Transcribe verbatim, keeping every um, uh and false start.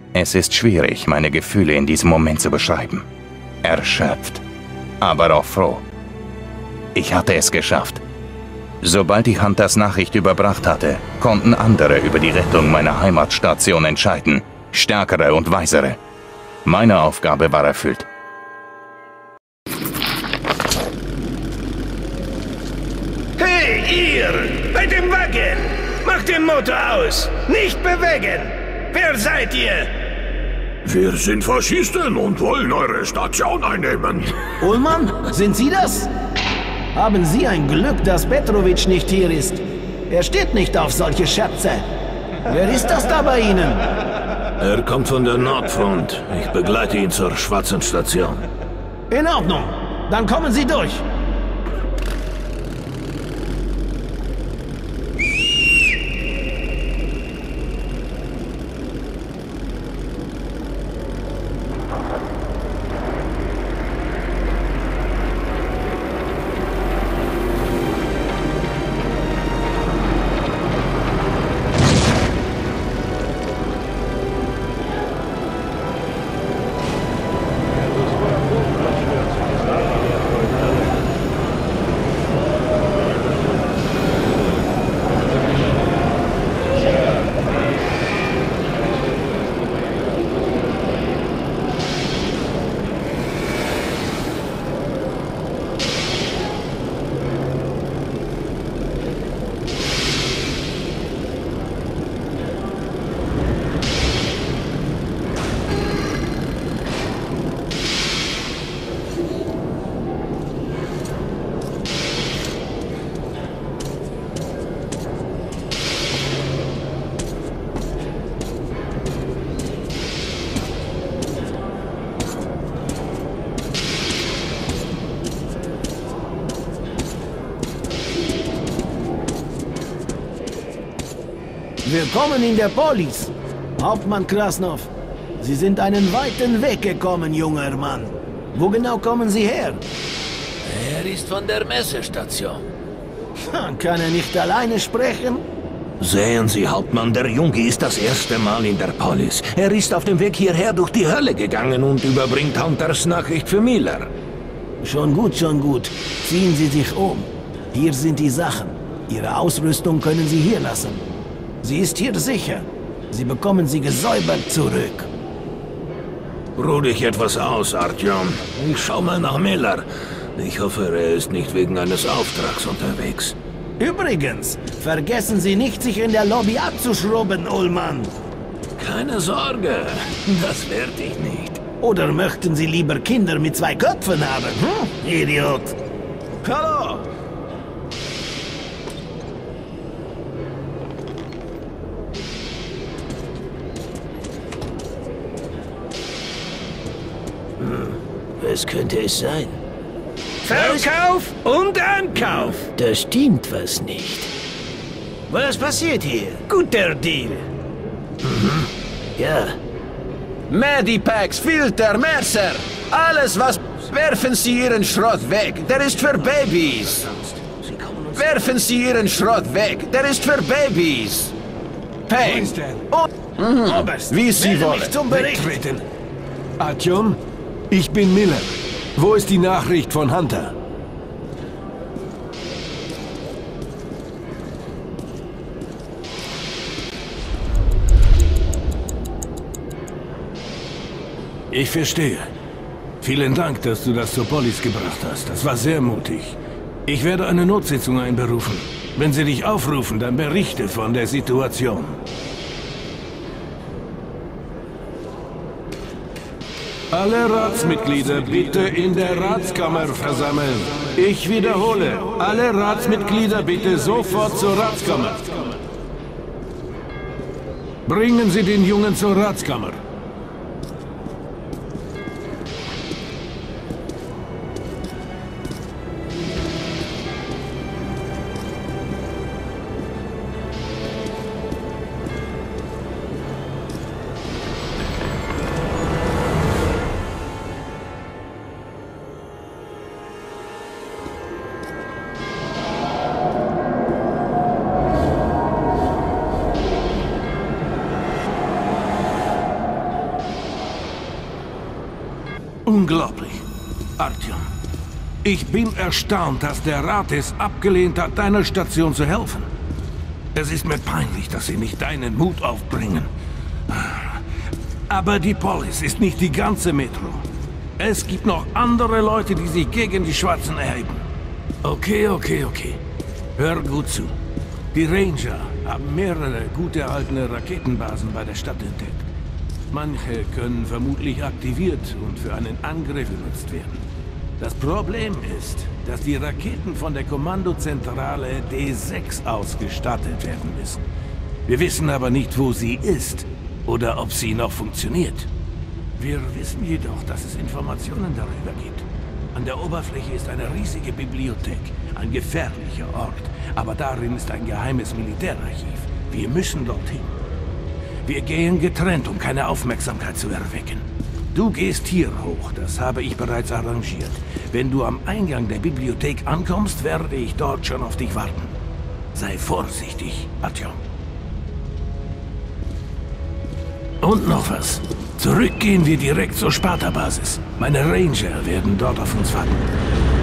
Es ist schwierig, meine Gefühle in diesem Moment zu beschreiben. Erschöpft, aber auch froh. Ich hatte es geschafft. Sobald die Hunters Nachricht überbracht hatte, konnten andere über die Rettung meiner Heimatstation entscheiden. Stärkere und weisere. Meine Aufgabe war erfüllt. Hey, ihr! Bei dem Wagen! Macht den Motor aus! Nicht bewegen! Wer seid ihr? Wir sind Faschisten und wollen eure Station einnehmen. Ullmann, sind Sie das? Haben Sie ein Glück, dass Petrovic nicht hier ist. Er steht nicht auf solche Scherze. Wer ist das da bei Ihnen? Er kommt von der Nordfront. Ich begleite ihn zur Schwarzen Station. In Ordnung. Dann kommen Sie durch. Willkommen in der Polis, Hauptmann Krasnov. Sie sind einen weiten Weg gekommen, junger Mann. Wo genau kommen Sie her? Er ist von der Messestation. Kann er nicht alleine sprechen? Sehen Sie, Hauptmann, der Junge ist das erste Mal in der Polis. Er ist auf dem Weg hierher durch die Hölle gegangen und überbringt Hunters Nachricht für Miller. Schon gut, schon gut. Ziehen Sie sich um. Hier sind die Sachen. Ihre Ausrüstung können Sie hier lassen. Sie ist hier sicher. Sie bekommen sie gesäubert zurück. Ruh dich etwas aus, Artyom. Ich schau mal nach Miller. Ich hoffe, er ist nicht wegen eines Auftrags unterwegs. Übrigens, vergessen Sie nicht, sich in der Lobby abzuschrubben, Ullmann. Keine Sorge, das werde ich nicht. Oder möchten Sie lieber Kinder mit zwei Köpfen haben, hm? Idiot. Hallo! Was könnte es sein? Verkauf und Ankauf! Da stimmt was nicht. Was passiert hier? Guter Deal. Mhm. Ja. Medipacks, Filter, Mercer. Alles was... Werfen Sie Ihren Schrott weg. Der ist für Babys. Werfen Sie Ihren Schrott weg. Der ist für Babys. Peng. Und... Mhm. Wie Sie wollen. Wegtreten. Artyom, ich bin Miller. Wo ist die Nachricht von Hunter? Ich verstehe. Vielen Dank, dass du das zur Polis gebracht hast. Das war sehr mutig. Ich werde eine Notsitzung einberufen. Wenn sie dich aufrufen, dann berichte von der Situation. Alle Ratsmitglieder bitte in der Ratskammer versammeln. Ich wiederhole, alle Ratsmitglieder bitte sofort zur Ratskammer. Bringen Sie den Jungen zur Ratskammer. Unglaublich. Artyom, ich bin erstaunt, dass der Rat es abgelehnt hat, deiner Station zu helfen. Es ist mir peinlich, dass sie nicht deinen Mut aufbringen. Aber die Polis ist nicht die ganze Metro. Es gibt noch andere Leute, die sich gegen die Schwarzen erheben. Okay, okay, okay. Hör gut zu. Die Ranger haben mehrere gut erhaltene Raketenbasen bei der Stadt entdeckt. Manche können vermutlich aktiviert und für einen Angriff benutzt werden. Das Problem ist, dass die Raketen von der Kommandozentrale D sechs ausgestattet werden müssen. Wir wissen aber nicht, wo sie ist oder ob sie noch funktioniert. Wir wissen jedoch, dass es Informationen darüber gibt. An der Oberfläche ist eine riesige Bibliothek, ein gefährlicher Ort, aber darin ist ein geheimes Militärarchiv. Wir müssen dorthin. Wir gehen getrennt, um keine Aufmerksamkeit zu erwecken. Du gehst hier hoch, das habe ich bereits arrangiert. Wenn du am Eingang der Bibliothek ankommst, werde ich dort schon auf dich warten. Sei vorsichtig, Artyom. Und noch was. Zurück gehen wir direkt zur Sparta-Basis. Meine Ranger werden dort auf uns warten.